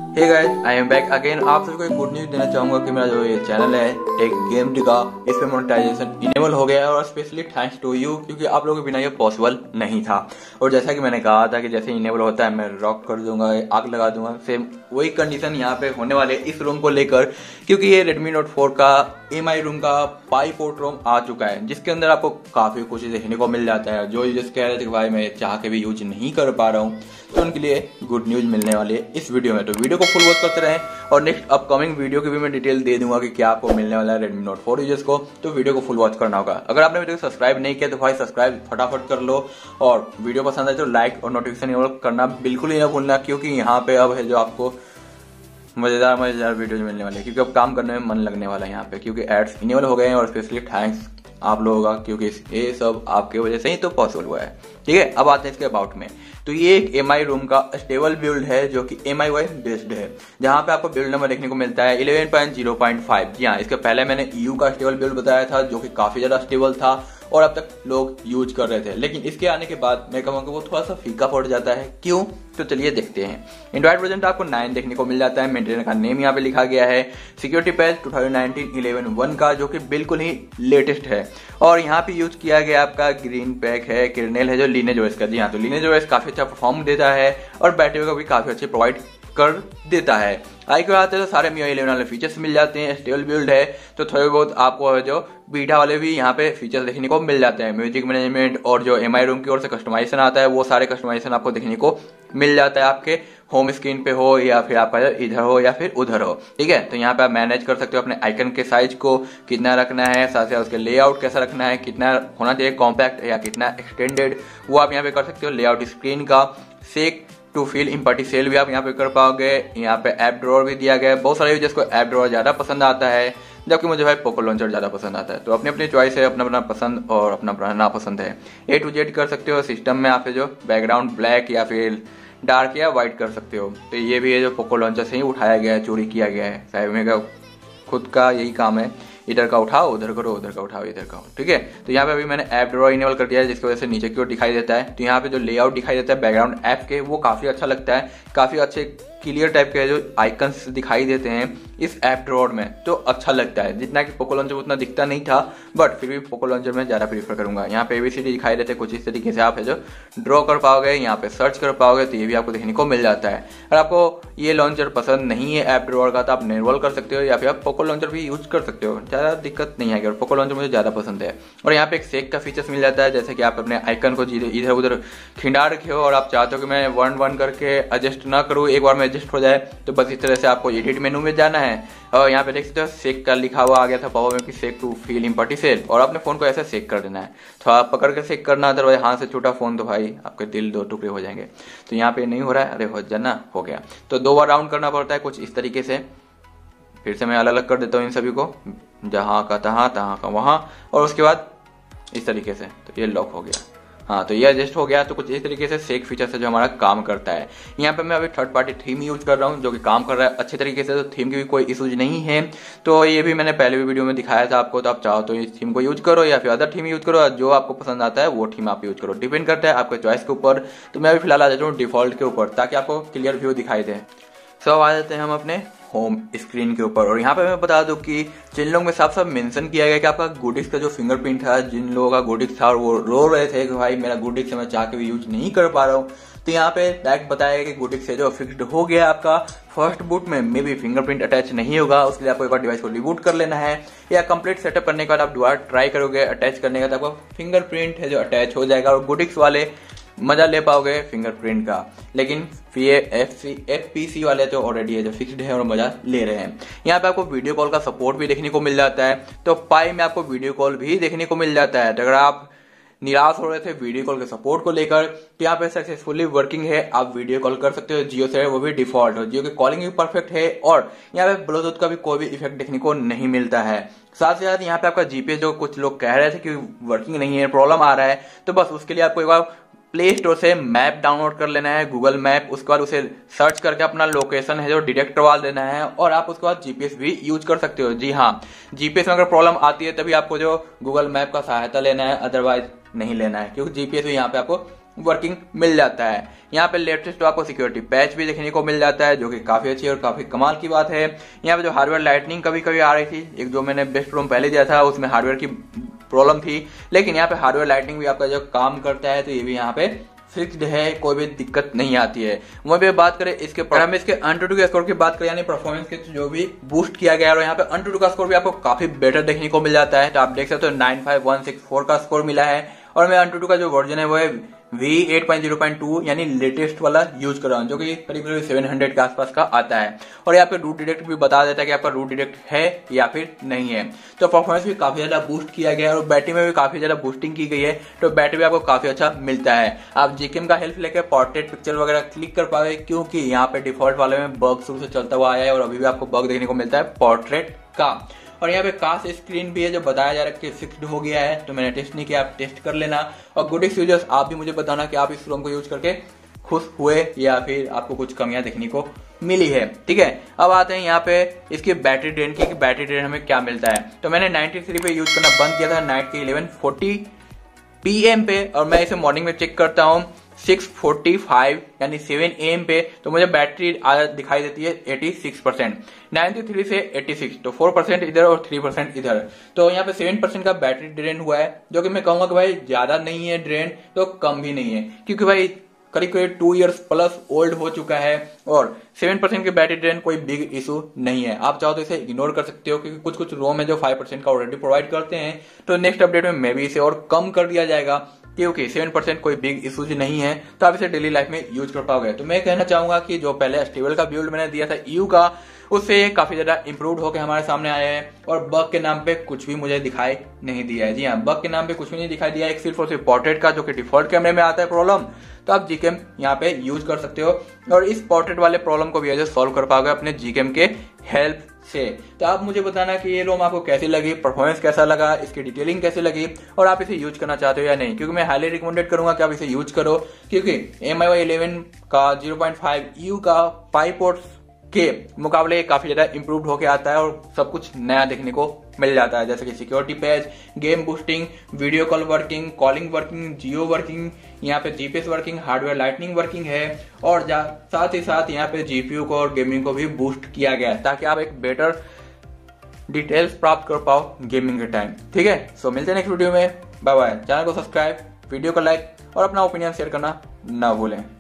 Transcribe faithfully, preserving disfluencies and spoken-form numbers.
Hey guys, I am back again. आप सभी को एक गुड न्यूज देना चाहूंगा कि मेरा जो ये चैनल है टेक गेम का, इस पे मोनेटाइजेशन इनेबल हो गया है और स्पेशली थैंक्स टू यू, क्योंकि आप लोगों के बिना ये पॉसिबल नहीं था। और जैसा कि मैंने कहा था कि जैसे इनेबल होता है मैं रॉक कर दूंगा, आग लगा दूंगा, सेम वही कंडीशन यहाँ पे होने वाले इस रूम को लेकर, क्योंकि ये रेडमी नोट फोर का एम आई रूम का पाई पोर्ट रोम आ चुका है, जिसके अंदर आपको काफी कुछ देखने को मिल जाता है। जो यूजर्स कह रहे थे कि भाई मैं चाह के भी यूज नहीं कर पा रहा हूँ, तो उनके लिए गुड न्यूज मिलने वाली है इस वीडियो में। तो वीडियो को फुल वॉच करते रहें और नेक्स्ट अपकमिंग वीडियो की भी मैं डिटेल दे दूंगा कि क्या आपको मिलने वाला है रेडमी नोट फोर यूजर्स को। तो वीडियो को फुल वॉच करना होगा। अगर आपने वीडियो को सब्सक्राइब नहीं किया तो भाई सब्सक्राइब फटाफट कर लो, और वीडियो पसंद आए तो लाइक और नोटिफिकेशन करना बिल्कुल ही ना भूलना, क्योंकि यहाँ पे अब है जो आपको मजेदार मजेदार वीडियो मिलने वाले हैं, क्योंकि अब काम करने में मन लगने वाला है यहाँ पे, क्योंकि एड्स इनेबल हो गए हैं। और स्पेशली थैंक्स आप लोगों का, क्योंकि ये सब आपके वजह से ही तो पॉसिबल हुआ है। ठीक है, अब आते हैं इसके अबाउट में। तो ये एक एम आई रूम का स्टेबल बिल्ड है जो कि एम आई वाई बेस्ड है, जहां पे आपको बिल्ड नंबर देखने को मिलता है eleven point zero point five. जी हाँ, इसके पहले मैंने ईयू का स्टेबल बिल्ड बताया था जो कि काफी ज्यादा स्टेबल था और अब तक लोग यूज कर रहे थे, लेकिन इसके आने के बाद मैं कहूँगा वो थोड़ा सा फीका पड़ जाता है। क्यों? तो चलिए देखते हैं। एंड्रॉइड वर्जन आपको नाइन देखने को मिल जाता है, मेंटेनर का नेम यहाँ पे लिखा गया है, security patch twenty nineteen eleven one का जो कि बिल्कुल ही लेटेस्ट है। और यहाँ पे यूज किया गया आपका ग्रीन पैक है, किरनेल है जो लीनेज ओएस का। जी हाँ, तो लीनेज ओएस काफी अच्छा परफॉर्म देता है और बैटरी का भी काफी अच्छी प्रोवाइड कर देता है। आई के आते तो सारे मी इलेवन वाले फीचर्स मिल जाते हैं। स्टेबल बिल्ड है तो थोड़े बहुत आपको जो बीटा वाले भी यहाँ पे फीचर्स देखने को मिल जाते हैं। म्यूजिक मैनेजमेंट और जो एम आई रूम की ओर से कस्टमाइजेशन आता है, वो सारे कस्टमाइजेशन आपको देखने को मिल जाता है, आपके होम स्क्रीन पे हो या फिर आपका इधर हो या फिर उधर हो। ठीक है, तो यहाँ पे आप मैनेज कर सकते हो अपने आइकन के साइज को, कितना रखना है, साथ साथ उसके लेआउट कैसा रखना है, कितना होना चाहिए कॉम्पैक्ट या कितना एक्सटेंडेड, वो आप यहाँ पे कर सकते हो। लेआउट स्क्रीन का सेक टू फील इम्पर्टी सेल भी आप यहाँ पे कर पाओगे। यहाँ पे ऐप ड्रॉअर भी दिया गया है। बहुत सारे यूजर्स को ऐप ड्रॉअर ज्यादा पसंद आता है, जबकि मुझे भाई पोको लॉन्चर ज्यादा पसंद आता है। तो अपनी अपनी चॉइस है, अपना अपना पसंद और अपना अपना नापसंद है। ए टू जेड कर सकते हो। सिस्टम में आप जो बैकग्राउंड ब्लैक या फिर डार्क या व्हाइट कर सकते हो। तो ये भी है जो पोको लॉन्चर से ही उठाया गया है, चोरी किया गया है। शायद का खुद का यही काम है, इधर का उठाओ उधर करो, उधर का उठाओ इधर का। ठीक है, तो यहाँ पे अभी मैंने ऐप ड्रॉअर इनेबल कर दिया है, जिसकी वजह से नीचे की ओर दिखाई देता है। तो यहाँ पे जो लेआउट दिखाई देता है बैकग्राउंड ऐप के, वो काफी अच्छा लगता है। काफी अच्छे क्लियर टाइप के जो आइकन्स दिखाई देते हैं इस ऐप ड्रॉअर में, तो अच्छा लगता है। जितना कि पोको लॉन्चर उतना दिखता नहीं था, बट फिर भी पोको लॉन्चर में ज्यादा प्रीफर करूंगा। यहाँ पे एबीसीडी दिखाई देते कुछ इस तरीके से, आप है जो ड्रॉ कर पाओगे, यहाँ पे सर्च कर पाओगे, तो ये भी आपको देखने को मिल जाता है। अगर आपको ये लॉन्चर पसंद नहीं है ऐप ड्रॉअर का, तो आप नेरवल कर सकते हो या फिर आप पोको लॉन्चर भी यूज कर सकते हो, ज्यादा दिक्कत नहीं आएगी। और पोको लॉन्चर मुझे ज्यादा पसंद है। और यहाँ पे एक सेक का फीचर्स मिल जाता है, जैसे कि आप अपने आइकन को इधर उधर खिंडा रखे हो और आप चाहते हो कि मैं वन वन करके एडजस्ट ना करूँ, एक बार में एडजस्ट हो जाए, तो बस इस तरह से आपको एडिट मेनू में जाना है। और यहाँ पे देख सकते हो सेक का लिखा हुआ आ गया था पावर में कि सेक टू फील इम्पर्टी सेल, और अपने फोन को ऐसे सेक कर देना है। तो आप पकड़ के सेक करना, अदरवाइज हाथ से छोटा फोन तो भाई आपके दिल दो टुकड़े हो जाएंगे। तो यहाँ पे नहीं हो रहा है, अरे हो जाना, हो गया। तो दो बार राउंड करना पड़ता है कुछ इस तरीके से। फिर से मैं अलग अलग कर देता हूँ इन सभी को, जहां का तहां, तहां का वहां, और उसके बाद इस तरीके से। तो ये लॉक हो गया। हाँ, तो ये एडजस्ट हो गया। तो कुछ इस तरीके से सेक फीचर से जो हमारा काम करता है। यहाँ पे मैं अभी थर्ड पार्टी थीम यूज कर रहा हूँ जो कि काम कर रहा है अच्छे तरीके से, तो थीम की भी कोई इशूज नहीं है। तो ये भी मैंने पहले भी वीडियो में दिखाया था आपको, तो आप चाहो तो इस थीम को यूज करो या फिर अदर थीम यूज करो, जो आपको पसंद आता है वो थीम आप यूज करो, डिपेंड करता है आपके चॉइस के ऊपर। तो मैं अभी फिलहाल आ जाता हूँ डिफॉल्ट के ऊपर, ताकि आपको क्लियर व्यू दिखाई दे। सब आ जाते हैं हम अपने होम स्क्रीन के ऊपर। और यहाँ पे मैं बता दूं कि जिन लोगों में साफ साफ मेंशन किया गया कि आपका गुडिक्स का जो फिंगरप्रिंट था, जिन लोगों का गुडिक्स था और वो रो रहे थे कि भाई मेरा गुडिक्स मैं चाह के भी यूज नहीं कर पा रहा हूँ, तो यहाँ पे डायरेक्ट बताया गया कि गुडिक्स है जो फिक्स्ड हो गया आपका। फर्स्ट बूट में मे भी फिंगरप्रिंट अटैच नहीं होगा, उसके लिए आपको एक बार डिवाइस को रिबूट कर लेना है, या कंप्लीट सेटअप करने के बाद आप दोबारा ट्राई करोगे अटैच करने का, तो आपका फिंगरप्रिंट है जो अटैच हो जाएगा और गुडिक्स वाले मजा ले पाओगे फिंगरप्रिंट का। लेकिन एफ पी सी वाले तो ऑलरेडी है जो फिक्स्ड है और मजा ले रहे हैं। यहाँ पे आपको वीडियो कॉल का सपोर्ट भी देखने को मिल जाता है, तो पाई में आपको वीडियो कॉल भी देखने को मिल जाता है। तो अगर आप निराश हो रहे थे वीडियो कॉल के सपोर्ट को लेकर, तो यहाँ पे सक्सेसफुली वर्किंग है, आप वीडियो कॉल कर सकते हो जियो से, वो भी डिफॉल्ट हो। जियो की कॉलिंग भी परफेक्ट है और यहाँ पे ब्लूटूथ का भी कोई भी इफेक्ट देखने को नहीं मिलता है। साथ ही साथ यहाँ पे आपका जीपीएस जो कुछ लोग कह रहे थे कि वर्किंग नहीं है, प्रॉब्लम आ रहा है, तो बस उसके लिए आपको एक बार प्ले स्टोर से मैप डाउनलोड कर लेना है, गूगल मैप। उसके बाद उसे सर्च करके अपना लोकेशन है जो डिटेक्ट करवा देना है, और आप उसके बाद जीपीएस भी यूज कर सकते हो। जी हाँ, जीपीएस में अगर प्रॉब्लम आती है तभी आपको जो गूगल मैप का सहायता लेना है, अदरवाइज नहीं लेना है, क्योंकि जीपीएस भी यहाँ पे आपको वर्किंग मिल जाता है। यहाँ पे लेटेस्ट आपको सिक्योरिटी पैच भी देखने को मिल जाता है, जो कि काफी अच्छी और काफी कमाल की बात है। यहाँ पे जो हार्डवेयर लाइटनिंग कभी कभी आ रही थी, एक जो मैंने बेस्ट प्रोम पहले दिया था उसमें हार्डवेयर की प्रॉब्लम थी, लेकिन यहाँ पे हार्डवेयर लाइटनिंग भी आपका जो काम करता है, तो ये भी यहाँ पे फिक्स्ड है, कोई भी दिक्कत नहीं आती है। वहीं पे बात करें इसके हम इसके AnTuTu के स्कोर की बात करें, यानी परफॉर्मेंस के जो भी बूस्ट किया गया है, और यहाँ पे AnTuTu का स्कोर भी आपको काफी बेटर देखने को मिल जाता है। तो आप देख सकते हो nine five one six four का स्कोर मिला है, और मैं AnTuTu का जो वर्जन है वो है V eight point zero point two यानी लेटेस्ट वाला यूज कर रहा हूँ, जो कि करीब करीब सेवन हंड्रेड के आसपास का आता है। और यहाँ पे रूट डिटेक्ट भी बता देता है कि आपका रूट डिटेक्ट है या फिर नहीं है। तो परफॉर्मेंस भी काफी ज्यादा बूस्ट किया गया है, और बैटरी में भी काफी ज्यादा बूस्टिंग की गई है, तो बैटरी भी आपको काफी अच्छा मिलता है। आप जीकेम का हेल्प लेकर पोर्ट्रेट पिक्चर वगैरह क्लिक कर पाए, क्योंकि यहाँ पे डिफॉल्ट वाले में बग शुरू से चलता हुआ आया है, और अभी भी आपको बग देखने को मिलता है पोर्ट्रेट का। और यहाँ पे कास्ट स्क्रीन भी है, जो बताया जा रहा है कि फिक्स्ड हो गया है, तो मैंने टेस्ट नहीं किया, आप टेस्ट कर लेना। और गुडिक्स यूजर्स आप भी मुझे बताना कि आप इस रोम को यूज करके खुश हुए या फिर आपको कुछ कमियां देखने को मिली है। ठीक है, अब आते हैं यहाँ पे इसकी बैटरी ड्रेन की, बैटरी ड्रेन हमें क्या मिलता है। तो मैंने नाइन्टी थ्री पे यूज करना बंद किया था नाइट के इलेवन फोर्टी पी एम पे, और मैं इसे मॉर्निंग में चेक करता हूँ सिक्स फोर्टी फाइव यानी सेवन ए एम पे, तो मुझे बैटरी दिखाई देती है eighty six percent, ninety three से एटी सिक्स, तो फोर परसेंट इधर और थ्री परसेंट इधर। तो यहाँ पे सेवन परसेंट का बैटरी ड्रेन हुआ है, जो कि मैं कहूंगा कि भाई ज्यादा नहीं है ड्रेन, तो कम भी नहीं है, क्योंकि भाई करीब करीब टू इयर्स प्लस ओल्ड हो चुका है, और सेवन परसेंट की बैटरी ड्रेन कोई बिग इशू नहीं है। आप चाहो तो इसे इग्नोर कर सकते हो, क्योंकि कुछ कुछ रोम है जो फाइव परसेंट का ऑलरेडी प्रोवाइड करते हैं, तो नेक्स्ट अपडेट में मे भी इसे और कम कर दिया जाएगा, क्योंकि सेवन परसेंट कोई बिग इशूज नहीं है, तो आप इसे डेली लाइफ में यूज कर पाओगे। तो मैं कहना चाहूंगा कि जो पहले स्टेबल का बिल्ड मैंने दिया था ईयू का, उससे ये काफी ज्यादा इंप्रूव होकर हमारे सामने आया है, और बग के नाम पे कुछ भी मुझे दिखाई नहीं दिया है। जी हाँ, बग के नाम पे कुछ भी नहीं दिखाई दिया है, एक सिर्फ और सिर्फ पोर्ट्रेट का, जो कि डिफॉल्ट कैमरे में आता है प्रॉब्लम, तो आप जीकेम यहाँ पे यूज कर सकते हो, और इस पोर्ट्रेट वाले प्रॉब्लम को भी ऐसे सॉल्व कर पाओगे अपने जीकेम के हेल्प से। तो आप मुझे बताना कि ये रोम आपको कैसी लगी, परफॉर्मेंस कैसा लगा, इसकी डिटेलिंग कैसी लगी, और आप इसे यूज करना चाहते हो या नहीं, क्योंकि मैं हाईली रिकमेंडेड करूंगा कि आप इसे यूज करो, क्योंकि एम आई वाई इलेवन का ज़ीरो पॉइंट फाइव यू का फाइव पोर्ट्स के मुकाबले काफी ज्यादा इंप्रूव्ड होके आता है, और सब कुछ नया देखने को मिल जाता है, जैसे कि security patch, game boosting, video call working, calling working, Jio working, यहाँ पे GPS working, hardware lightning working है, और साथ ही साथ यहाँ पे जीपीयू को और गेमिंग को भी बूस्ट किया गया है, ताकि आप एक बेटर डिटेल्स प्राप्त कर पाओ गेमिंग के टाइम। ठीक है, सो मिलते हैं नेक्स्ट वीडियो में, बाय बाय। चैनल को सब्सक्राइब, वीडियो को लाइक और अपना ओपिनियन शेयर करना ना भूलें।